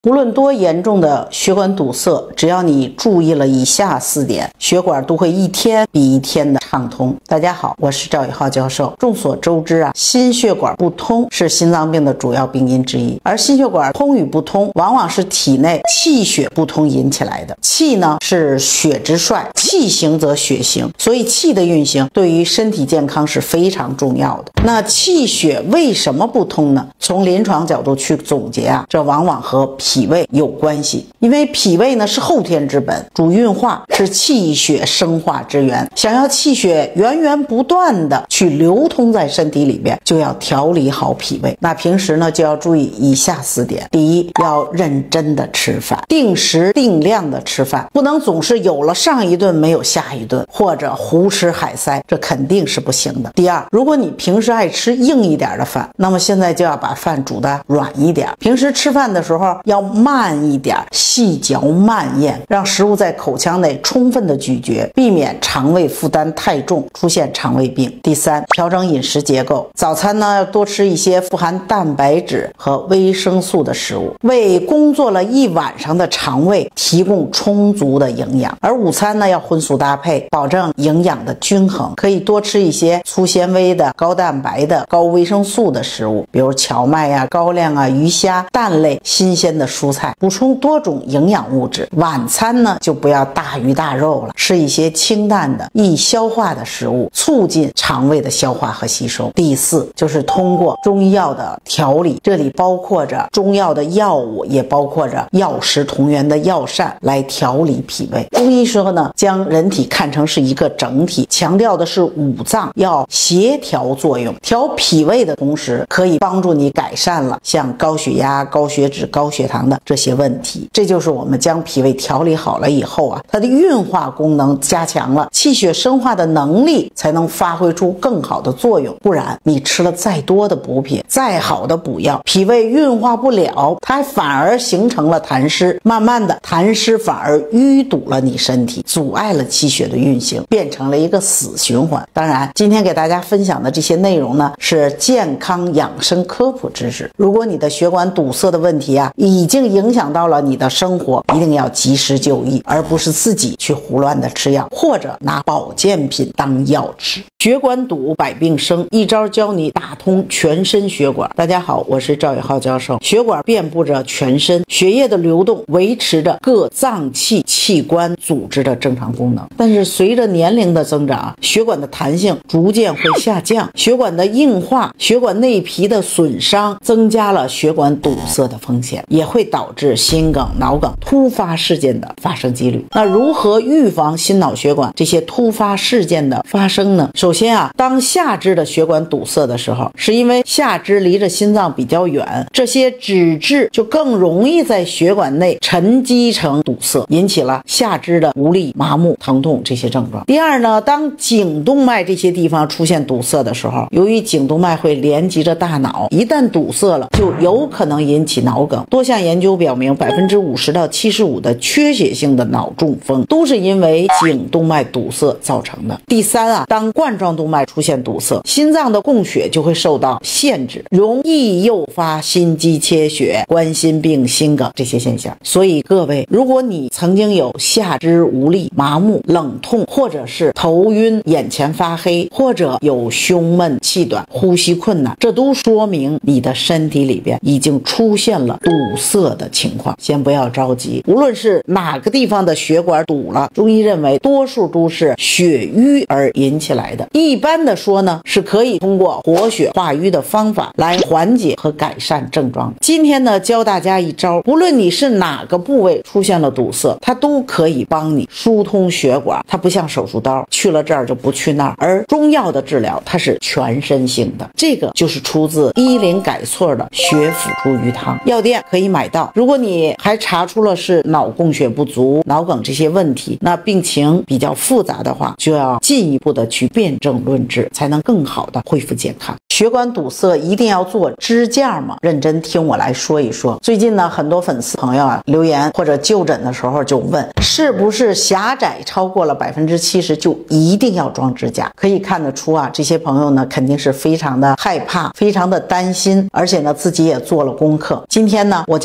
无论多严重的血管堵塞，只要你注意了以下4点，血管都会一天比一天的畅通。大家好，我是赵宇浩教授。众所周知啊，心血管不通是心脏病的主要病因之一，而心血管通与不通，往往是体内气血不通引起来的。气呢是血之帅，气行则血行，所以气的运行对于身体健康是非常重要的。那气血为什么不通呢？从临床角度去总结啊，这往往和脾胃有关系。因为脾胃呢是后天之本，主运化，是气血生化之源。想要气血源源不断的去流通在身体里边，就要调理好脾胃。那平时呢就要注意以下4点。第一，要认真的吃饭，定时定量的吃饭，不能总是有了上一顿没有下一顿，或者胡吃海塞，这肯定是不行的。第二，如果你平时爱吃硬一点的饭，那么现在就要把饭煮得软一点。平时吃饭的时候要慢一点，细嚼慢咽，让食物在口腔内充分的咀嚼，避免肠胃负担太重，出现肠胃病。第三，调整饮食结构，早餐呢要多吃一些富含蛋白质和维生素的食物，为工作了一晚上的肠胃提供充足的营养。而午餐呢要荤素搭配，保证营养的均衡，可以多吃一些粗纤维的、高蛋白的、高维生素的食物，比如荞麦呀、高粱啊、鱼虾、蛋类、新鲜的蔬菜，补充多种营养物质。晚餐呢就不要大鱼大肉了，吃一些清淡的、易消化的食物，促进肠胃的消化和吸收。第4，就是通过中医药的调理，这里包括着中药的药物，也包括着药食同源的药膳来调理脾胃。中医说呢，将人体看成是一个整体，强调的是5脏要协调作用。调脾胃的同时，可以帮助你改善了像高血压、高血脂、高血糖的这些问题。这就是我们将脾胃调理好了以后啊，它的运化功能加强了，气血生化的能力才能发挥出更好的作用。不然你吃了再多的补品，再好的补药，脾胃运化不了，它反而形成了痰湿，慢慢的痰湿反而淤堵了你身体，阻碍了气血的运行，变成了一个死循环。当然今天给大家分享的这些内容呢，是健康养生科普知识。如果你的血管堵塞的问题啊，已经影响到了你的生活，一定要及时就医，而不是自己去胡乱的吃药，或者拿保健品当药吃。血管堵百病生，一招教你打通全身血管。大家好，我是赵宇浩教授。血管遍布着全身，血液的流动维持着各脏器、器官、组织的正常功能。但是随着年龄的增长，血管的弹性逐渐会下降，血管的硬化、血管内皮的损伤，增加了血管堵塞的风险，也会导致心梗、脑梗突发事件的发生几率。那如何预防心脑血管这些突发事件的发生呢？首先啊，当下肢的血管堵塞的时候，是因为下肢离着心脏比较远，这些脂质就更容易在血管内沉积成堵塞，引起了下肢的无力、麻木、疼痛这些症状。第二呢，当颈动脉这些地方出现堵塞的时候，由于颈动脉会连接着大脑，一旦堵塞了，就有可能引起脑梗。多项研究表明，50%到75%的缺血性的脑中风都是因为颈动脉堵塞造成的。第三啊，当冠状动脉出现堵塞，心脏的供血就会受到限制，容易诱发心肌缺血、冠心病、心梗这些现象。所以各位，如果你曾经有下肢无力、麻木、冷痛，或者是头晕、眼前发黑，或者有胸闷、气短、呼吸困难，这都说明你的身体里边已经出现了堵塞的情况。先不要着急，无论是哪个地方的血管堵了，中医认为多数都是血瘀而引起来的。一般的说呢，是可以通过活血化瘀的方法来缓解和改善症状。今天呢，教大家一招，无论你是哪个部位出现了堵塞，它都可以帮你疏通血管。它不像手术刀，去了这儿就不去那儿，而中药的治疗它是全身性的。这个就是出自伊林改错的血府茱萸汤，药店可以买到。如果你还查出了是脑供血不足、脑梗这些问题，那病情比较复杂的话，就要进一步的去辨证论治，才能更好的恢复健康。血管堵塞一定要做支架吗？认真听我来说一说。最近呢，很多粉丝朋友啊留言或者就诊的时候就问，是不是狭窄超过了70%就一定要装支架？可以看得出啊，这些朋友呢肯定是非常的害怕，非常的担心，而且呢自己也做了功课。今天呢，我就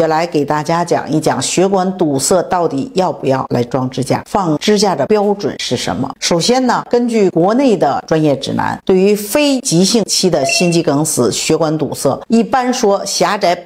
的来给大家讲一讲血管堵塞到底要不要来装支架，放支架的标准是什么。首先呢，根据国内的专业指南，对于非急性期的心肌梗死、血管堵塞，一般说狭窄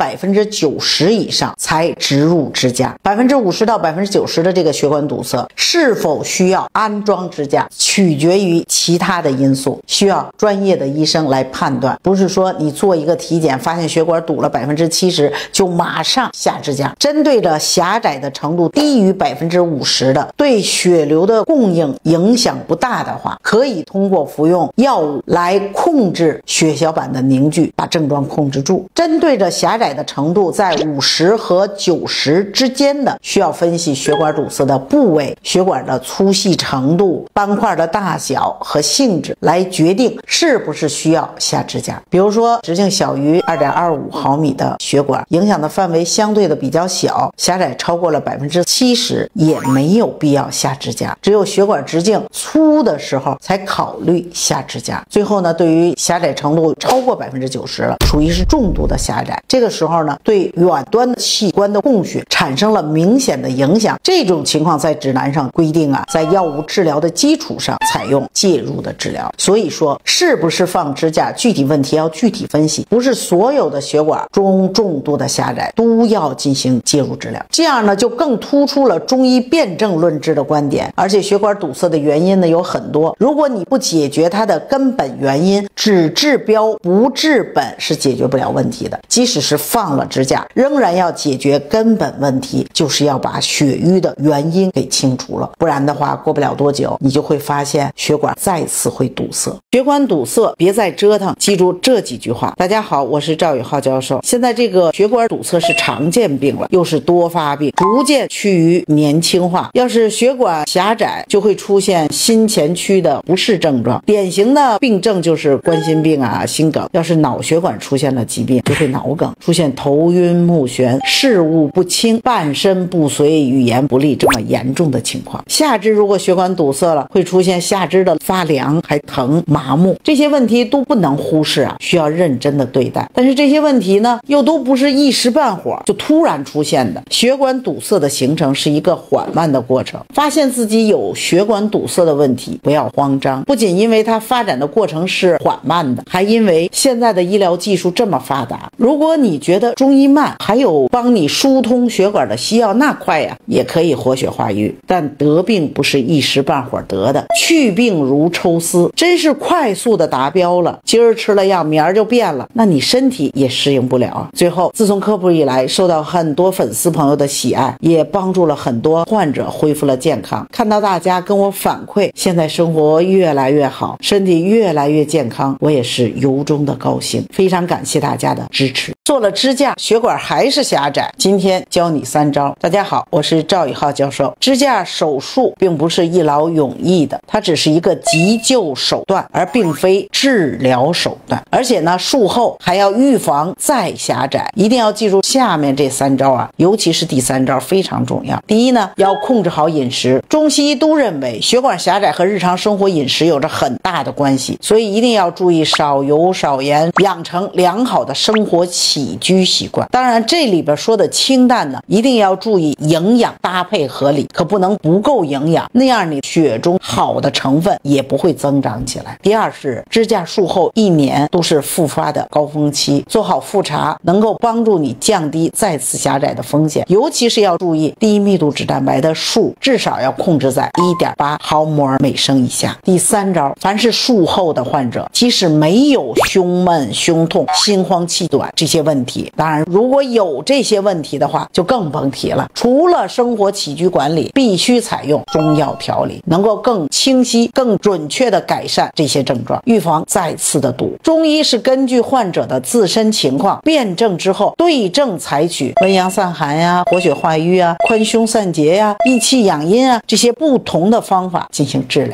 90%以上才植入支架，50%到90%的这个血管堵塞是否需要安装支架，取决于其他的因素，需要专业的医生来判断。不是说你做一个体检发现血管堵了70%就马上下支架。针对着狭窄的程度低于50%的，对血流的供应影响不大的话，可以通过服用药物来控制血小板的凝聚，把症状控制住。针对着狭窄的程度在50和90之间的，需要分析血管堵塞的部位、血管的粗细程度、斑块的大小和性质，来决定是不是需要下支架。比如说直径小于2.25毫米的血管，影响的范围相对的比较小，狭窄超过了70%，也没有必要下支架。只有血管直径粗的时候才考虑下支架。最后呢，对于狭窄程度超过90%了，属于是重度的狭窄，这个时候呢，对远端的器官的供血产生了明显的影响。这种情况在指南上规定啊，在药物治疗的基础上采用介入的治疗。所以说，是不是放支架，具体问题要具体分析，不是所有的血管中重度的狭窄都要进行介入治疗。这样呢，就更突出了中医辨证论治的观点。而且血管堵塞的原因呢有很多，如果你不解决它的根本原因，只治标不治本是解决不了问题的。即使是放了支架，仍然要解决根本问题，就是要把血瘀的原因给清除了，不然的话，过不了多久，你就会发现血管再次会堵塞。血管堵塞别再折腾，记住这几句话。大家好，我是赵宇浩教授。现在这个血管堵塞是常见病了，又是多发病，逐渐趋于年轻化。要是血管狭窄，就会出现心前区的不适症状，典型的病症就是冠心病啊、心梗。要是脑血管出现了疾病，就会脑梗，出现头晕目眩、视物不清、半身不遂、语言不利这么严重的情况。下肢如果血管堵塞了，会出现下肢的发凉、还疼、麻木，这些问题都不能忽视啊，需要认真的对待。但是这些问题呢，又都不是一时半会儿就突然出现的。血管堵塞的形成是一个缓慢的过程，发现自己有血管堵塞的问题，不要慌张。不仅因为它发展的过程是缓慢的，还因为现在的医疗技术这么发达。如果你觉得中医慢，还有帮你疏通血管的西药那快呀，也可以活血化瘀。但得病不是一时半会儿得的，去病如抽丝，真是快速的达标了，今儿吃了药，明儿就变了，那你身体也适应不了啊。最后，自从科普以来，受到很多粉丝朋友的喜爱，也帮助了很多患者恢复了健康。看到大家跟我反馈，现在生活越来越好，身体越来越健康，我也是由衷的高兴，非常感谢大家的支持。做了支架，血管还是狭窄，今天教你3招。大家好，我是赵宇浩教授。支架手术并不是一劳永逸的，它只是一个急救手段，而并非治疗手段。而且呢，术后还要预防再狭窄，一定要记住下面这3招啊，尤其是第3招非常重要。第一呢，要控制好饮食。中西医都认为血管狭窄和日常生活饮食有着很大的关系，所以一定要注意少油少盐，养成良好的生活起居习惯。当然这里边说的清淡呢，一定要注意营养搭配合理，可不能不够营养，那样你血中好的成分也不会增长起来。第二是支架术后1年都是复发的高峰期，做好复查能够帮助你降低再次狭窄的风险，尤其是要注意低密度脂蛋白的数至少要控制在 1.8 毫摩尔每升以下。第3招，凡是术后的患者，即使没有胸闷、胸痛、心慌气短这些问题，当然如果有这些问题的话就更甭提了。除了生活起居管理，必须采用中药调理，能够更清晰、更准确地改善这些症状，预防再次的堵。中医是根据患者的自身情况辨证之后，对症采取温阳散寒呀、活血化瘀啊、宽胸散结呀、益气养阴啊这些不同的方法进行治疗的。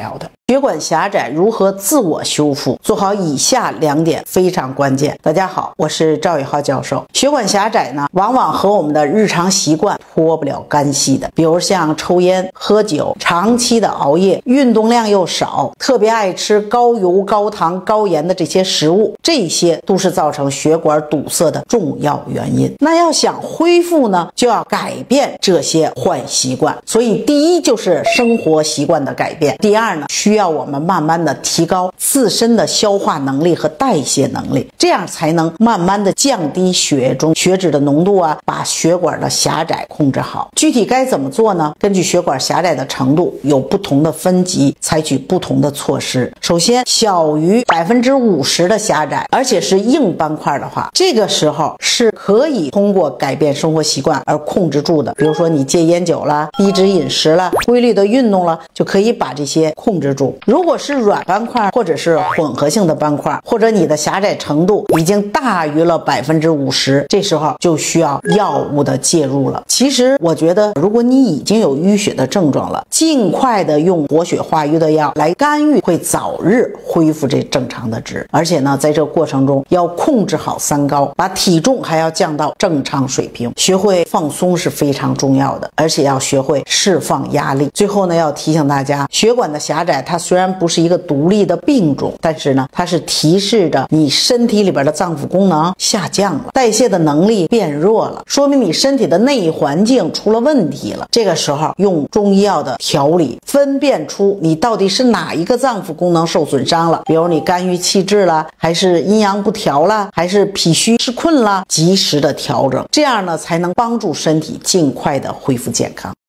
血管狭窄如何自我修复？做好以下2点非常关键。大家好，我是赵宇浩教授。血管狭窄呢，往往和我们的日常习惯脱不了干系的，比如像抽烟、喝酒、长期的熬夜、运动量又少、特别爱吃高油、高糖、高盐的这些食物，这些都是造成血管堵塞的重要原因。那要想恢复呢，就要改变这些坏习惯。所以第一就是生活习惯的改变，第二呢，需要我们慢慢的提高自身的消化能力和代谢能力，这样才能慢慢的降低血液中血脂的浓度啊，把血管的狭窄控制好。具体该怎么做呢？根据血管狭窄的程度有不同的分级，采取不同的措施。首先，小于50%的狭窄，而且是硬斑块的话，这个时候是可以通过改变生活习惯而控制住的。比如说你戒烟酒啦、低脂饮食啦、规律的运动了，就可以把这些控制住。如果是软斑块或者是混合性的斑块，或者你的狭窄程度已经大于了50%，这时候就需要药物的介入了。其实我觉得，如果你已经有淤血的症状了，尽快的用活血化瘀的药来干预，会早日恢复这正常的值。而且呢，在这个过程中要控制好3高，把体重还要降到正常水平。学会放松是非常重要的，而且要学会释放压力。最后呢，要提醒大家，血管的狭窄它虽然不是一个独立的病种，但是呢，它是提示着你身体里边的脏腑功能下降了，代谢的能力变弱了，说明你身体的内环境出了问题了。这个时候用中医药的调理，分辨出你到底是哪一个脏腑功能受损伤了，比如你肝郁气滞了，还是阴阳不调了，还是脾虚湿困了，及时的调整，这样呢才能帮助身体尽快的恢复健康。